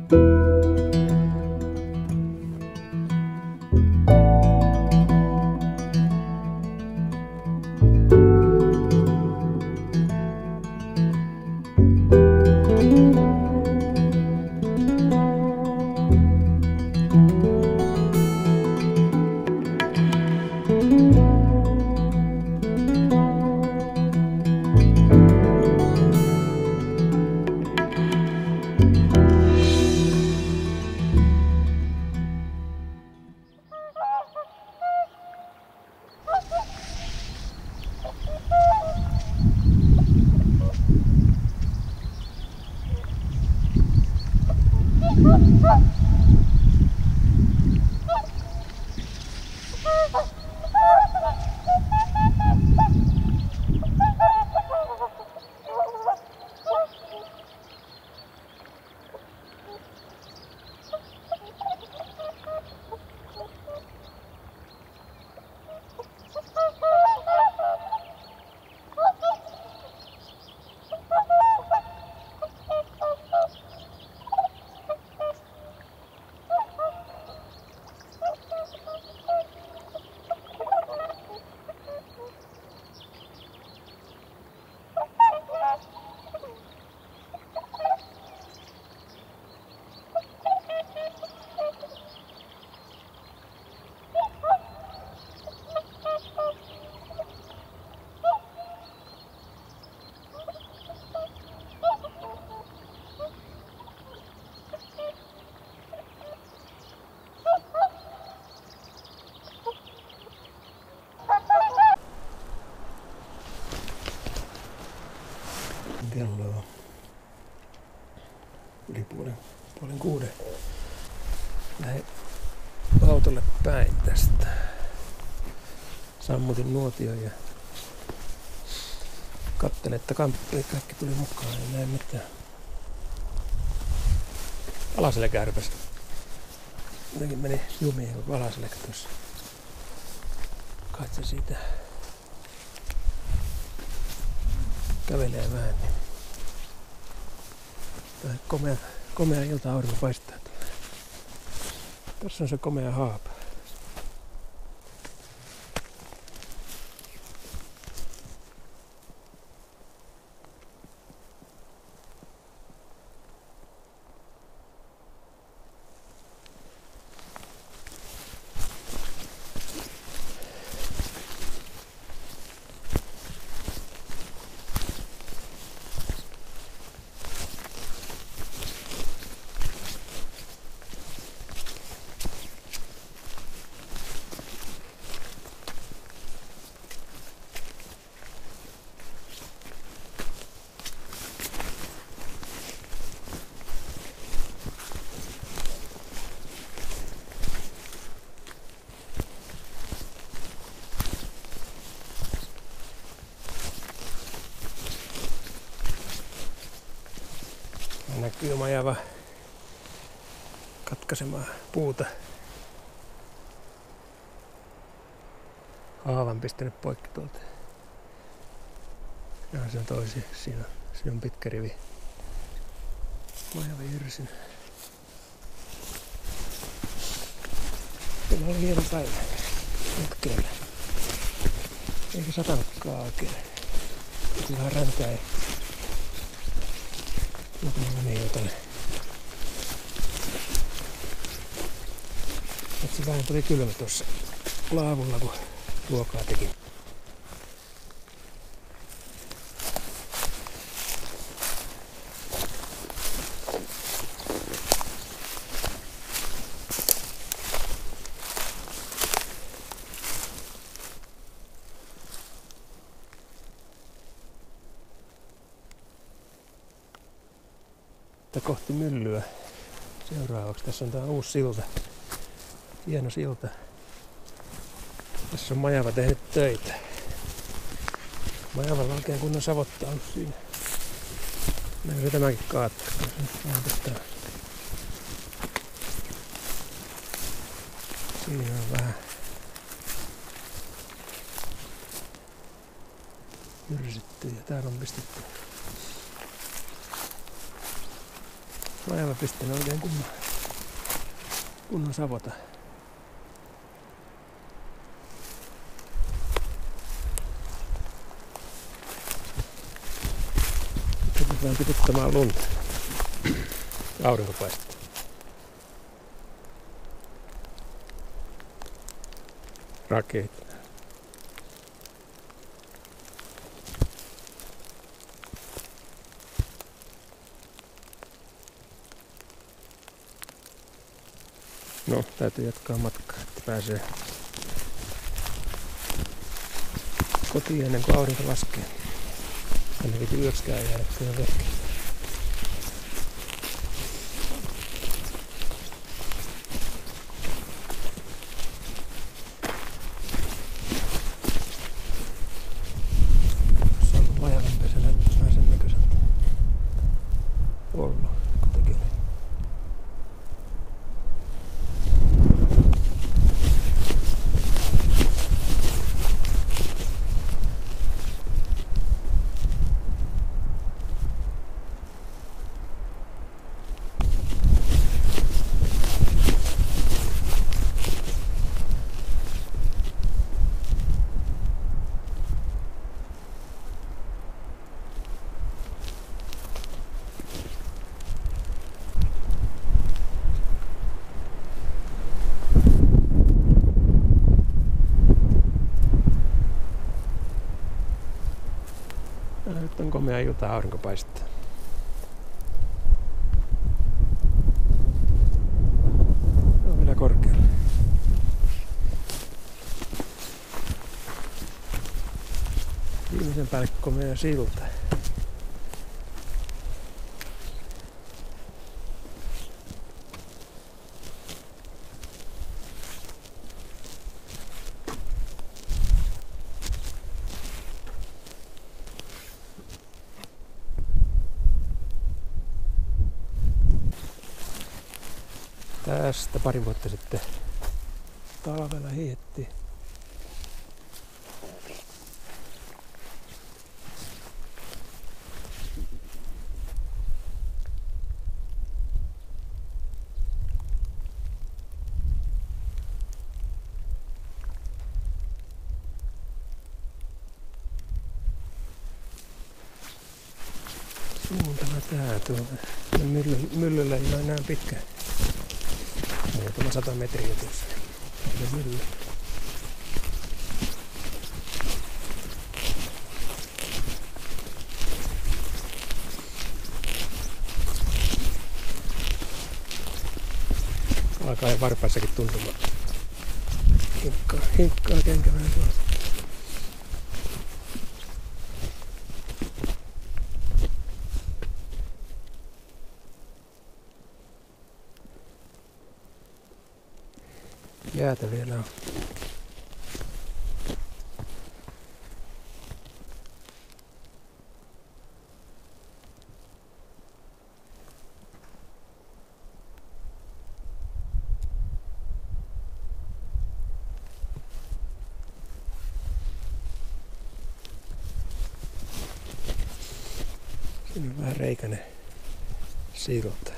Kello on yli puolen 6. Lähdin autolle päin tästä. Sammutin nuotion ja katselin, että kaikki tuli mukaan. Ei näe mitään. Alaselkä rupesi. Jotenkin meni jumiin, kun alaselkä tuossa. Katse siitä kävelee vähän. Niin komea ilta, aurinko paistaa. Tässä on se komea haapa. Näkyy majava katkaisemaan puuta. Haavan pistänyt poikki tuolta. Ja se on toisi. Siinä on pitkä rivi. Majava jyrsin. Kyllä oli hieno päivä. Notkeella. Eikä satanutkaan oikein. Ihan räntää ei. Nyt mä menin jo tonne. Etsi vähän tuli kylmä tuossa laavulla, kun ruokaa teki. Kohti myllyä seuraavaksi. Tässä on tää uusi silta. Hieno silta. Tässä on majava tehnyt töitä. Majavalla oikein kunnon savotta on siinä. Näin tämäkin kaattaa. Siinä on vähän jyrsitty ja täällä on pistetty Majava pistänyt oikein kunnon savota. Nyt rupeaa tiputtamaan lunta. Aurinko paistaa. Rakeita. No, täytyy jatkaa matkaa, että pääsee kotiin ennen kuin aurinko laskee. Ainakin yöksikään jää, että se on vehkeä. Tuossa on majavanpesä, näyttää vähän sen näköiseltä ollut, kun tekee. Nyt on komea ilta, aurinko paistaa. Se on vielä korkealla. Viimeisen päälle komea silta. Tästä pari vuotta sitten talvella hiihti. Suuntana tää tuolla. Myllyllä ei ole enää pitkä. Muutama 100 metriä tuossa. Mylly. Alkaa jo varpaissakin tuntumaan. Hinkkaa kenkä vähän tuolla. Jäätä vielä on. Siinä on vähän reikäinen silta.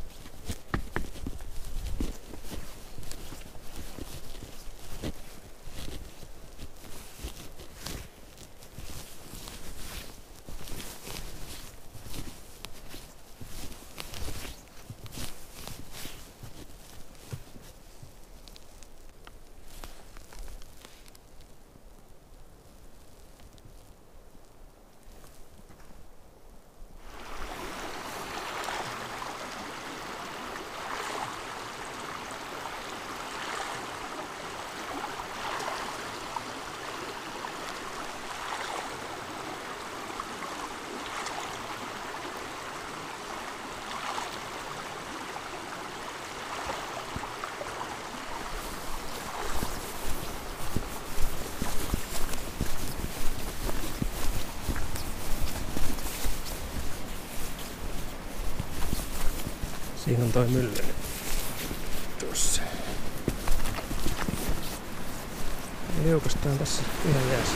Siinä on toi mylly tuossa. Liukastaan tässä ihan jäässä.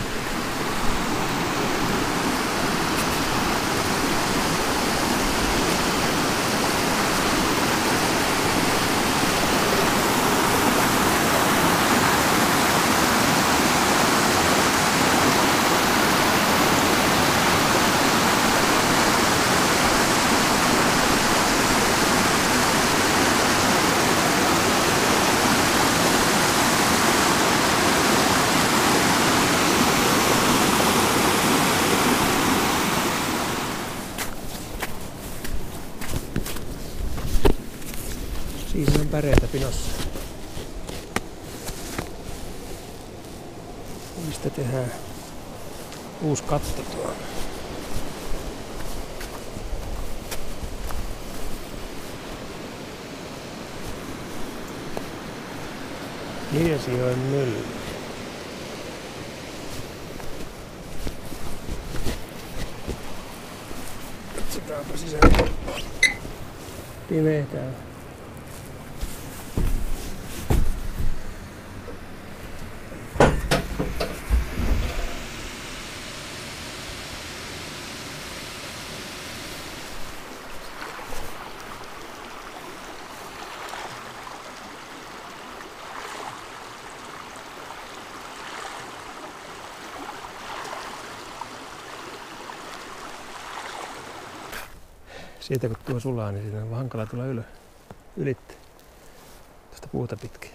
Siinä on päreitä pinossa. Mistä tehdään uusi katto tuolla. Liesijoen mylly. Katsotaanpa sisään. Pimeetä on. Siitä kun tuo sulaa, niin siinä on hankala tulla ylitte tuosta puuta pitkin.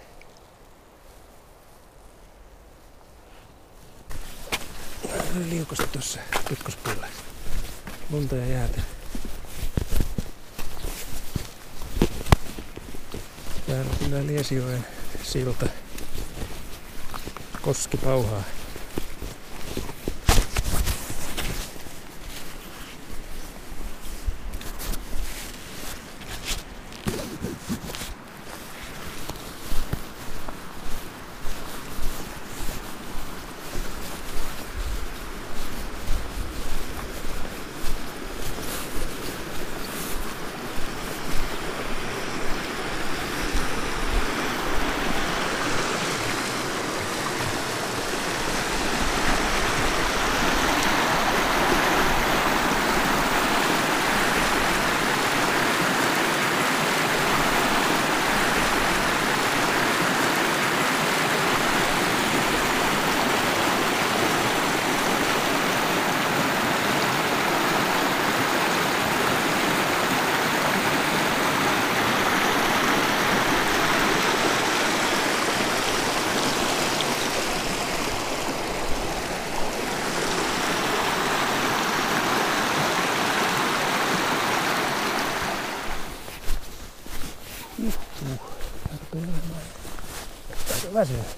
Oli liukosta tuossa pitkospuolella. Lunta ja jäätä. Täällä on kyllä Liesijoen silta. Koski pauhaa. Aika väsynyt.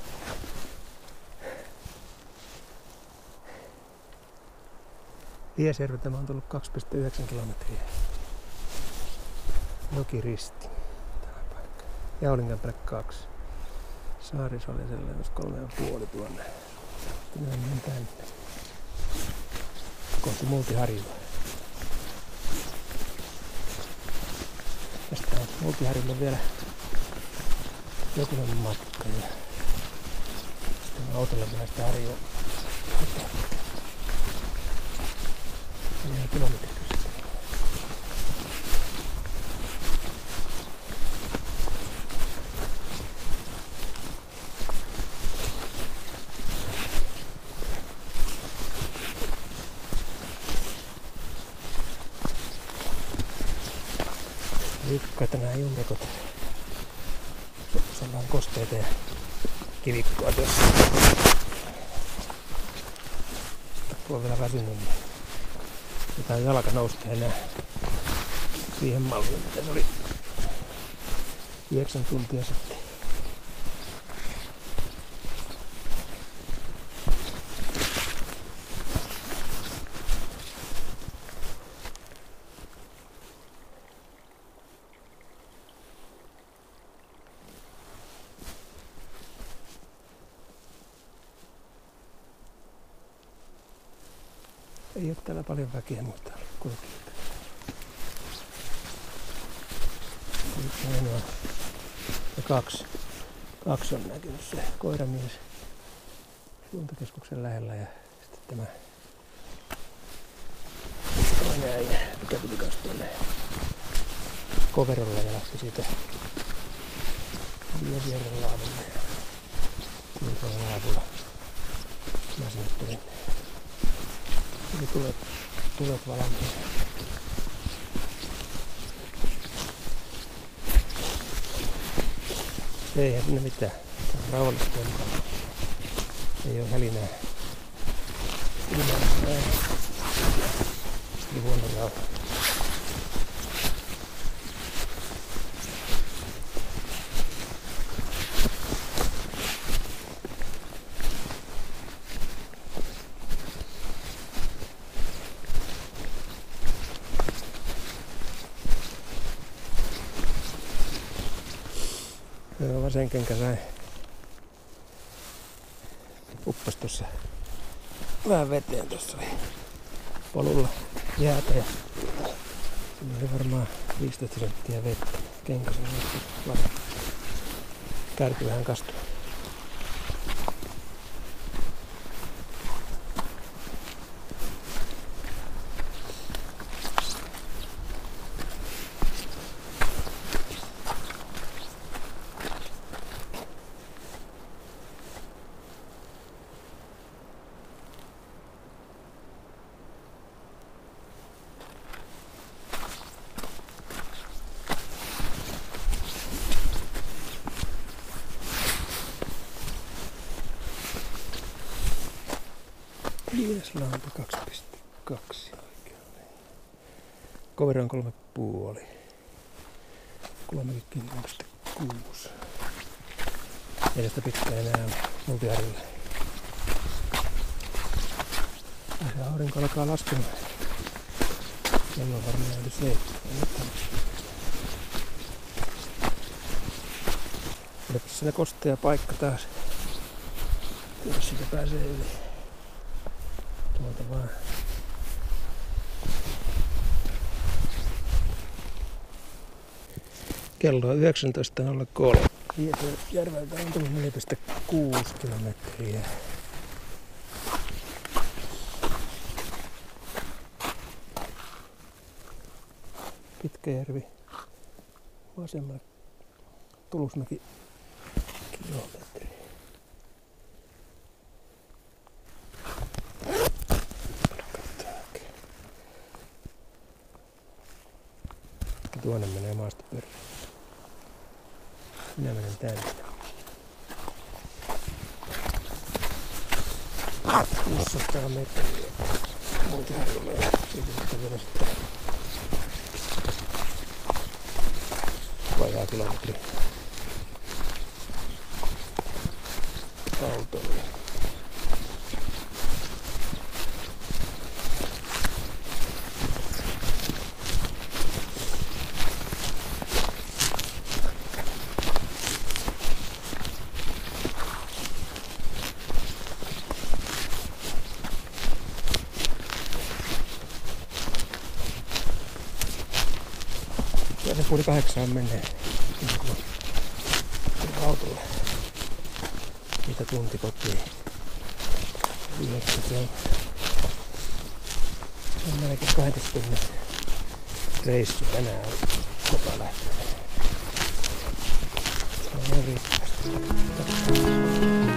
Liesjärveltä mä oon tullut 2,9 kilometriä. Jokiristi. Tämä paikka. Jaulinganpäälle 2. Saarisoljaselle olisi 3,5 tuonne. Sitten menen tänne. Kohti Multiharjua. Tästä on Multiharjulle vielä jokunen matka ja sitten autolla päästä Harjua 4 kilometriä. Liikkaita nämä jummikot. Siellä on kosteita ja kivikkoa tuossa. Kun on vielä väsynyt, niin jotain jalka nousta enää siihen malliin, mitä se oli 9 tuntia sitten. Ei ole täällä paljon väkeä, mutta kulkijoita. Ja kaksi on näkynyt se koiramies luontokeskuksen lähellä ja sitten tämä toinen äijä, mikä tuli kanssa tuonne Koverolla ja lähti siitä Liesjärven laavulle ja tuolla laavulla mä sinne tulin. Eli tulet valmiin. Eihän sinne mitään. Tää on rauhallista mukana. Ei oo hälinää. Eli huono rauha. Joo, vasen kenkä sai uppas tuossa vähän veteen. Tuossa oli polulla jäätä ja siinä oli varmaan 15 senttiä vettä. Kenkä se oli kärki vähän kastui. Viides lampi 2,2 oikein. Koveri on 3,5. 30,6. Edestä pitkä enää multiharjulle. Ja se aurinko alkaa laskemaan. Kello on varmaan yli 7. Olipas siinä kostea paikka taas. Jos siitä pääsee yli. Tuolta vaan. Kello on 19.03. Järveltä on tullut 4,6 kilometriä. Pitkäjärvi vasemmalle Tulusmäki kilometri. Tuonne menee maasta perään. Minä menen tänne. 600 metriä. Multiharjulle ja siitä sitten vielä sitten vajaa kilometri autolle. Ja se 7:30 menee autolla. Mitä tunti kotiin. Viimeksi se on melkein 20 tunnin reissu tänään koko lähtee. Se on ihan riittävästi.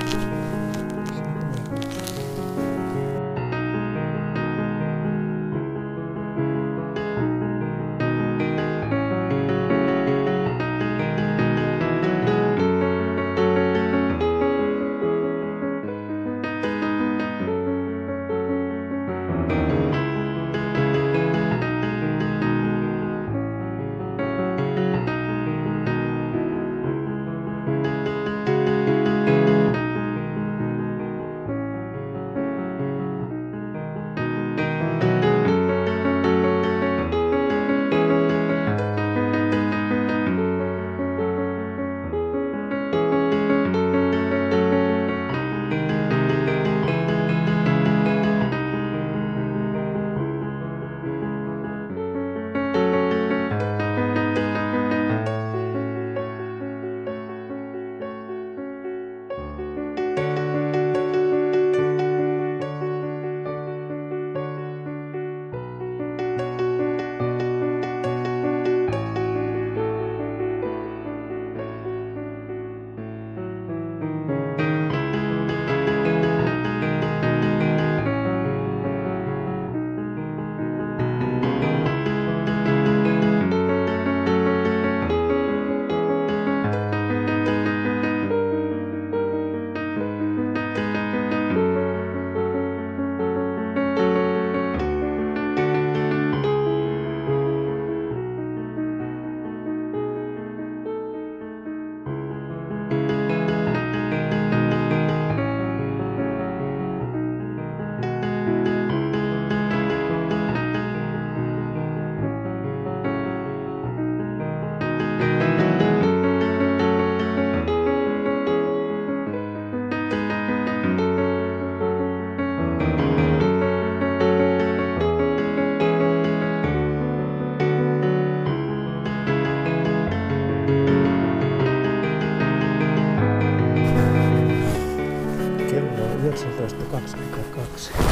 22.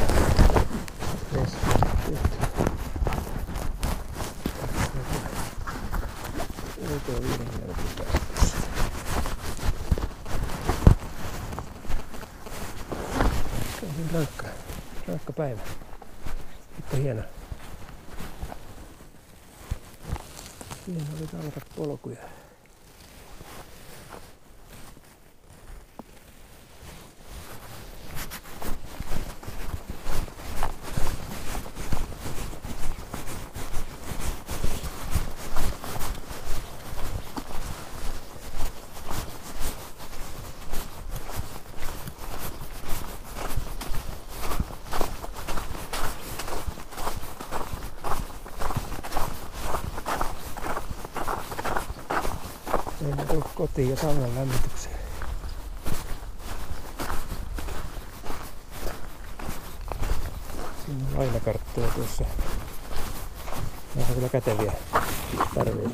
Oikein 5 minuutin päästä. Se on rankka päivä. Mutta hieno. Hieno oli tallata polkuja. Ei mä tuu kotiin ja saunan lämmitykseen. Siinä on lainakarttuja tuossa. Nämä on kyllä käteviä. Tarvii.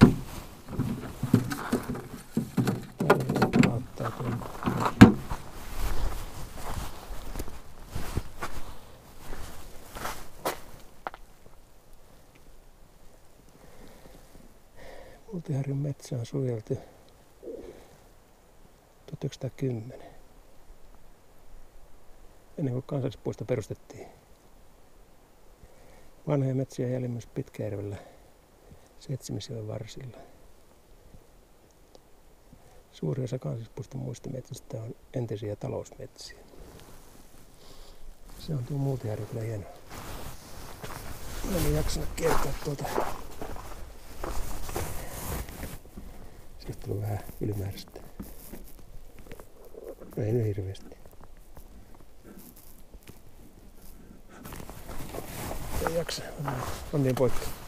Auttaa tuonne. Multiharjun metsä on suojeltu 1910. Ennen kuin kansallispuisto perustettiin. Vanhoja metsiä jäljellä myös Pitkäjärvellä Setsimisjoen varsilla. Suuri osa kansallispuiston muista metsistä on entisiä talousmetsiä. Se on tuo Multiharju kyllä hieno. En jaksanut kertoa tuolta. Sieltä tuli vähän ylimääräistä. Ei nyt hirveästi. Ei jaksa. On niin poikki.